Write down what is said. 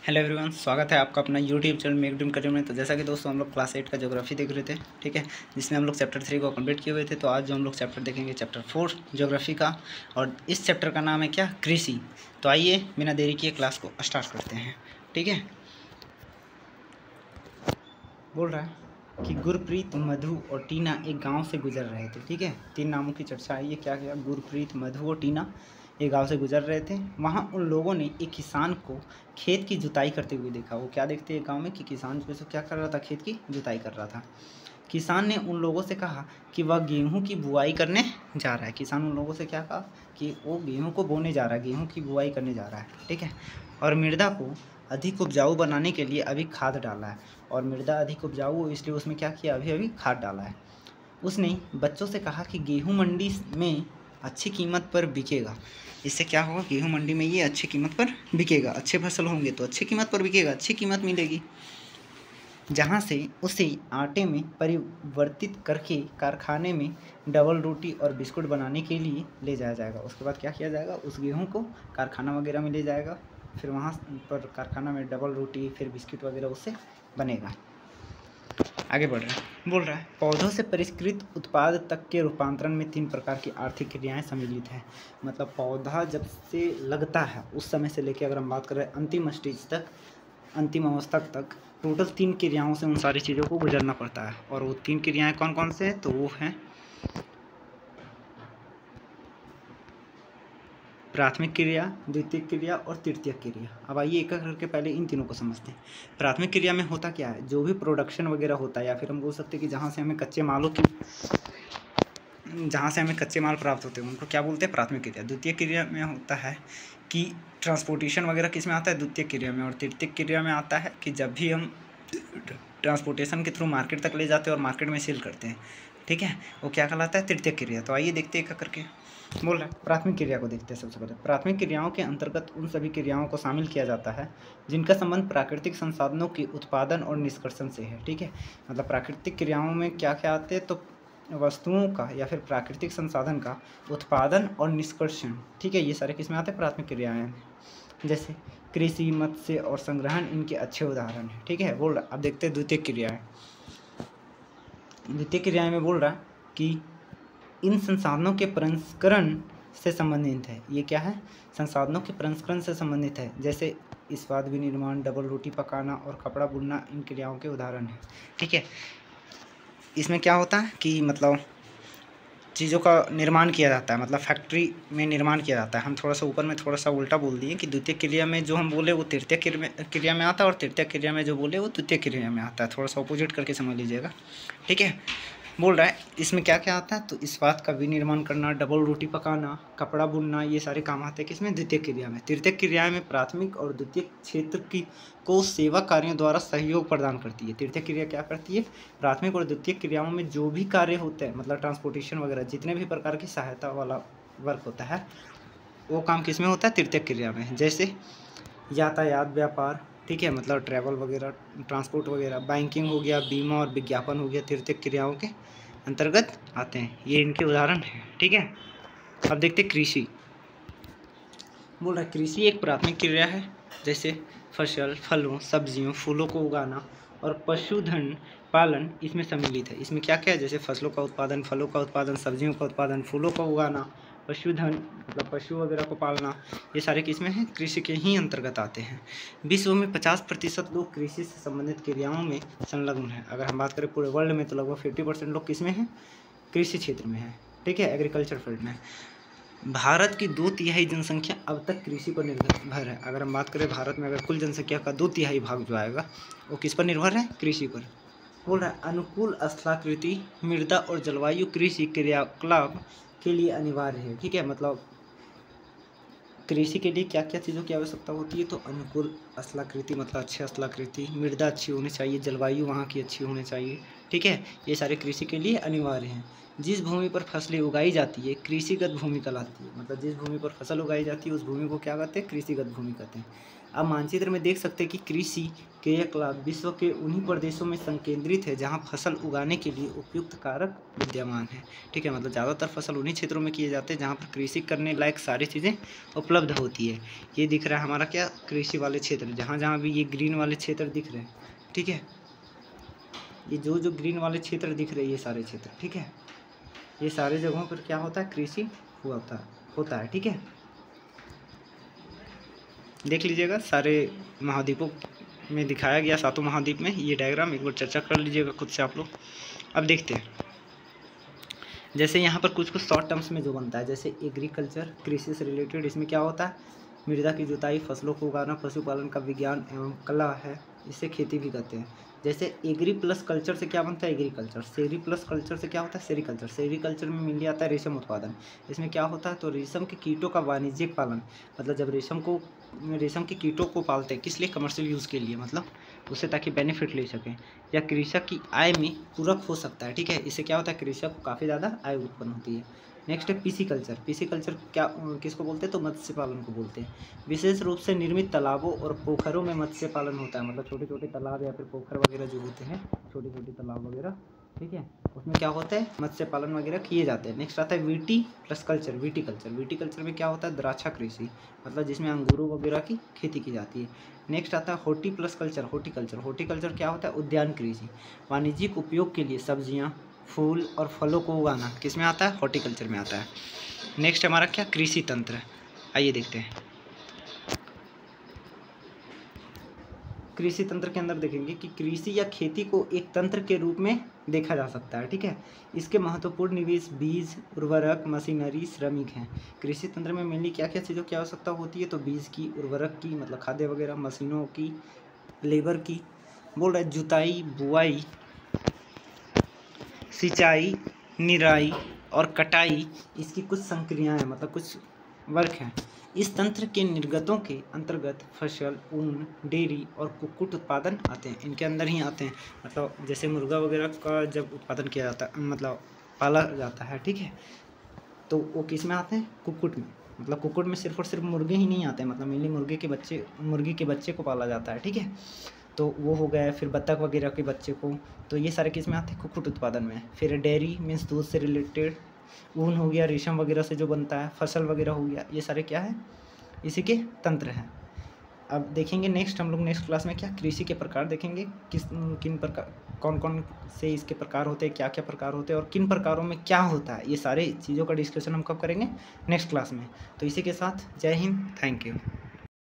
Hello everyone, स्वागत है आपका अपना YouTube channel Make Dream Career में। तो जैसा कि दोस्तों हम लोग क्लास 8 का ज्योग्राफी देख रहे थे, ठीक है, जिसमें हम लोग चैप्टर 3 को कंप्लीट किए हुए थे। तो आज जो हम लोग चैप्टर देखेंगे चैप्टर 4 ज्योग्राफी का, और इस चैप्टर का नाम है क्या, कृषि। तो आइए बिना देरी किए क्लास को स्टार्ट करते हैं। ठीक है, बोल रहा है कि गुरप्रीत, मधु और टीना एक गांव से गुजर रहे थे। ठीक है, 3 नामों की चर्चा आई है। क्या क्या, गुरप्रीत, मधु और टीना एक गांव से गुजर रहे थे। वहां उन लोगों ने एक किसान को खेत की जुताई करते हुए देखा। वो क्या देखते हैं गांव में कि किसान जो है क्या कर रहा था, खेत की जुताई कर रहा था। किसान ने उन लोगों से कहा कि वह गेहूं की बुआई करने जा रहा है। किसान उन लोगों से क्या कहा कि वो गेहूं को बोने जा रहा है, गेहूं की बुआई करने जा रहा है। ठीक है, और मृदा को अधिक उपजाऊ बनाने के लिए अभी खाद डाला है। और मृदा अधिक उपजाऊ हो इसलिए उसमें क्या किया, अभी खाद डाला है। उसने बच्चों से कहा कि गेहूं मंडी में अच्छी कीमत पर बिकेगा। इससे क्या होगा, गेहूं मंडी में ये अच्छी कीमत पर बिकेगा, अच्छे फसल होंगे तो अच्छी कीमत पर बिकेगा, अच्छी कीमत मिलेगी, जहाँ से उसे आटे में परिवर्तित करके कारखाने में डबल रोटी और बिस्कुट बनाने के लिए ले जाया जाएगा। उसके बाद क्या किया जाएगा, उस गेहूं को कारखाना वगैरह में ले जाएगा, फिर वहाँ पर कारखाना में डबल रोटी फिर बिस्किट वगैरह उससे बनेगा। आगे बढ़ रहा है, बोल रहा है पौधों से परिष्कृत उत्पाद तक के रूपांतरण में 3 प्रकार की आर्थिक क्रियाएं सम्मिलित हैं। मतलब पौधा जब से लगता है उस समय से लेकर अगर हम बात करें अंतिम स्टेज तक, अंतिम अवस्था तक, टोटल 3 क्रियाओं से उन सारी चीज़ों को गुजरना पड़ता है। और वो 3 क्रियाएं कौन कौन से हैं, तो वो हैं प्राथमिक क्रिया, द्वितीयक क्रिया और तृतीयक क्रिया। अब आइए एक एक करके पहले इन तीनों को समझते हैं। प्राथमिक क्रिया में होता क्या है, जो भी प्रोडक्शन वगैरह होता है, या फिर हम बोल सकते हैं कि जहाँ से हमें कच्चे माल प्राप्त होते हैं उनको क्या बोलते हैं, प्राथमिक क्रिया। द्वितीय क्रिया में होता है कि ट्रांसपोर्टेशन वगैरह किस में आता है, द्वितीय क्रिया में। और तृतीय क्रिया में आता है कि जब भी हम ट्रांसपोर्टेशन के थ्रू मार्केट तक ले जाते हैं और मार्केट में सेल करते हैं, ठीक है, वो क्या कहलाता है, तृतीय क्रिया। तो आइए देखते हैं एक करके। बोल रहा है प्राथमिक क्रिया को देखते हैं। सबसे पहले प्राथमिक क्रियाओं के अंतर्गत उन सभी क्रियाओं को शामिल किया जाता है जिनका संबंध प्राकृतिक संसाधनों के उत्पादन और निष्कर्षण से है। ठीक है, मतलब प्राकृतिक क्रियाओं में क्या क्या आते हैं, तो वस्तुओं का या फिर प्राकृतिक संसाधन का उत्पादन और निष्कर्षण। ठीक है, ये सारे किस में आते हैं, प्राथमिक क्रियाएं हैं। जैसे कृषि, मत्स्य और संग्रहण इनके अच्छे उदाहरण हैं। ठीक है, बोल रहा अब देखते हैं द्वितीय क्रियाएं। द्वितीय क्रियाएं में बोल रहा कि इन संसाधनों के प्रसंस्करण से संबंधित है। ये क्या है, संसाधनों के प्रसंस्करण से संबंधित है। जैसे इस्पात विनिर्माण, डबल रोटी पकाना और कपड़ा बुनना इन क्रियाओं के उदाहरण हैं। ठीक है, इसमें क्या होता है कि मतलब चीज़ों का निर्माण किया जाता है, मतलब फैक्ट्री में निर्माण किया जाता है। हम थोड़ा सा ऊपर में थोड़ा सा उल्टा बोल दिए कि द्वितीय क्रिया में जो हम बोले वो तृतीय क्रिया में आता है, और तृतीय क्रिया में जो बोले वो द्वितीय क्रिया में आता है। थोड़ा सा अपोजिट करके समझ लीजिएगा। ठीक है, बोल रहा है इसमें क्या क्या आता है, तो इस्पात का विनिर्माण करना, डबल रोटी पकाना, कपड़ा बुनना, ये सारे काम आते हैं किसमें, द्वितीय क्रिया में। तृतीय क्रिया में प्राथमिक और द्वितीय क्षेत्र की को सेवा कार्यों द्वारा सहयोग प्रदान करती है। तृतीय क्रिया क्या करती है, प्राथमिक और द्वितीय क्रियाओं में जो भी कार्य होते हैं, मतलब ट्रांसपोर्टेशन वगैरह जितने भी प्रकार की सहायता वाला वर्क होता है, वो काम किस में होता है, तृतीय क्रिया में। जैसे यातायात, व्यापार, ठीक है, मतलब ट्रैवल वगैरह, ट्रांसपोर्ट वगैरह, बैंकिंग हो गया, बीमा और विज्ञापन हो गया, तृतीय क्रियाओं के अंतर्गत आते हैं। ये इनके उदाहरण हैं। ठीक है, अब देखते कृषि। बोल रहा है कृषि एक प्राथमिक क्रिया है। जैसे फसल, फलों, सब्जियों, फूलों को उगाना और पशुधन पालन इसमें सम्मिलित है। इसमें क्या क्या है, जैसे फसलों का उत्पादन, फलों का उत्पादन, सब्जियों का उत्पादन, फूलों का उगाना, पशुधन मतलब पशु वगैरह को पालना, ये सारे किसमें हैं, कृषि के ही अंतर्गत आते हैं। विश्व में 50% लोग कृषि से संबंधित क्रियाओं में संलग्न हैं। अगर हम बात करें पूरे वर्ल्ड में तो लगभग 50% लोग किस में हैं, कृषि क्षेत्र में है। ठीक है, एग्रीकल्चर फील्ड में। भारत की 2/3 जनसंख्या अब तक कृषि पर निर्भर है। अगर हम बात करें भारत में अगर कुल जनसंख्या का 2/3 भाग जो आएगा वो किस पर निर्भर है, कृषि पर। बोल रहा है अनुकूल स्थलाकृति, मृदा और जलवायु कृषि क्रियाकलाप के लिए अनिवार्य है। ठीक है, मतलब कृषि के लिए क्या क्या चीज़ों की आवश्यकता होती है, तो अनुकूल स्थलाकृति मतलब अच्छी स्थलाकृति, मृदा अच्छी होनी चाहिए, जलवायु वहाँ की अच्छी होनी चाहिए। ठीक है, ये सारे कृषि के लिए अनिवार्य हैं। जिस भूमि पर फसलें उगाई जाती है कृषिगत भूमि कहलाती है। मतलब जिस भूमि पर फसल उगाई जाती है उस भूमि को क्या कहते हैं, कृषिगत भूमि कहते हैं। आप मानचित्र में देख सकते हैं कि कृषि क्रियाकलाप विश्व के उन्हीं प्रदेशों में संकेंद्रित है जहां फसल उगाने के लिए उपयुक्त कारक विद्यमान है। ठीक है, मतलब ज़्यादातर फसल उन्हीं क्षेत्रों में किए जाते हैं जहां पर कृषि करने लायक सारी चीज़ें उपलब्ध होती है। ये दिख रहा है हमारा क्या, कृषि वाले क्षेत्र, जहाँ जहाँ भी ये ग्रीन वाले क्षेत्र दिख रहे हैं। ठीक है, ये जो ग्रीन वाले क्षेत्र दिख रहे हैं, ये सारे क्षेत्र, ठीक है, ये सारे जगहों पर क्या होता है, कृषि होता है। ठीक है, देख लीजिएगा सारे महाद्वीपों में दिखाया गया, 7 महाद्वीप में ये डायग्राम एक बार चर्चा कर लीजिएगा खुद से आप लोग। अब देखते हैं, जैसे यहाँ पर कुछ शॉर्ट टर्म्स में जो बनता है, जैसे एग्रीकल्चर, कृषि से रिलेटेड, इसमें क्या होता है, मृदा की जुताई, फसलों को उगाना, पशुपालन का विज्ञान एवं कला है, इससे खेती भी करते हैं। जैसे एग्री प्लस कल्चर से क्या बनता है, एग्रीकल्चर। सेरी प्लस कल्चर से क्या होता है, सेरीकल्चर। सेरीकल्चर में मेनली आता है रेशम उत्पादन। इसमें क्या होता है, तो रेशम के कीटों का वाणिज्यिक पालन, मतलब जब रेशम के कीटों को पालते हैं, किस लिए, कमर्शियल यूज़ के लिए, मतलब उससे ताकि बेनिफिट ले सकें, या कृषक की आय में पूरक हो सकता है। ठीक है, इससे क्या होता है, कृषक को काफ़ी ज़्यादा आय उत्पन्न होती है। नेक्स्ट है पीसी कल्चर। पीसी कल्चर क्या किसको बोलते हैं, तो मत्स्य पालन को बोलते हैं। विशेष रूप से निर्मित तालाबों और पोखरों में मत्स्य पालन होता है, मतलब छोटे छोटे तालाब या फिर पोखर वगैरह जो होते हैं, छोटे छोटे तालाब वगैरह, ठीक है, उसमें क्या होता है, मत्स्य पालन वगैरह किए जाते हैं। नेक्स्ट आता है viti plus culture, viticulture. Viticulture में क्या होता है, द्राक्षा कृषि, मतलब जिसमें अंगूरों वगैरह की खेती की जाती है। नेक्स्ट आता है horti plus culture, horticulture. Horticulture क्या होता है, उद्यान कृषि, वाणिज्यिक उपयोग के लिए सब्जियाँ, फूल और फलों को उगाना, किस में आता है, हॉर्टिकल्चर में आता है। नेक्स्ट हमारा क्या, कृषि तंत्र। आइए देखते हैं, कृषि तंत्र के अंदर देखेंगे कि कृषि या खेती को एक तंत्र के रूप में देखा जा सकता है। ठीक है, इसके महत्वपूर्ण निवेश बीज, उर्वरक, मशीनरी, श्रमिक हैं। कृषि तंत्र में मेनली क्या क्या चीज़ों की आवश्यकता होती है, तो बीज की, उर्वरक की, मतलब खाद्य वगैरह, मशीनों की, लेबर की, बोल रहे जुताई, बुआई, सिंचाई, निराई और कटाई, इसकी कुछ संक्रियाएँ हैं, मतलब कुछ वर्क हैं। इस तंत्र के निर्गतों के अंतर्गत फसल, ऊन, डेयरी और कुक्कुट उत्पादन आते हैं, इनके अंदर ही आते हैं। मतलब जैसे मुर्गा वगैरह का जब उत्पादन किया जाता है, मतलब पाला जाता है, ठीक है, तो वो किस में आते हैं, कुक्कुट में। मतलब कुक्कुट में सिर्फ और सिर्फ मुर्गे ही नहीं आते हैं, मतलब मेनली मुर्गी के बच्चे को पाला जाता है। ठीक है, तो वो हो गया। फिर बत्तख वगैरह के बच्चे को, तो ये सारे किस में आते हैं, कुक्कुट उत्पादन में। फिर डेयरी मीन्स दूध से रिलेटेड, ऊन हो गया, रेशम वगैरह से जो बनता है, फसल वगैरह हो गया, ये सारे क्या है, इसी के तंत्र हैं। अब देखेंगे नेक्स्ट हम लोग नेक्स्ट क्लास में क्या, कृषि के प्रकार देखेंगे, किन प्रकार, कौन कौन से इसके प्रकार होते हैं, क्या क्या प्रकार होते हैं और किन प्रकारों में क्या होता है, ये सारे चीज़ों का डिस्कशन हम कब करेंगे, नेक्स्ट क्लास में। तो इसी के साथ जय हिंद, थैंक यू।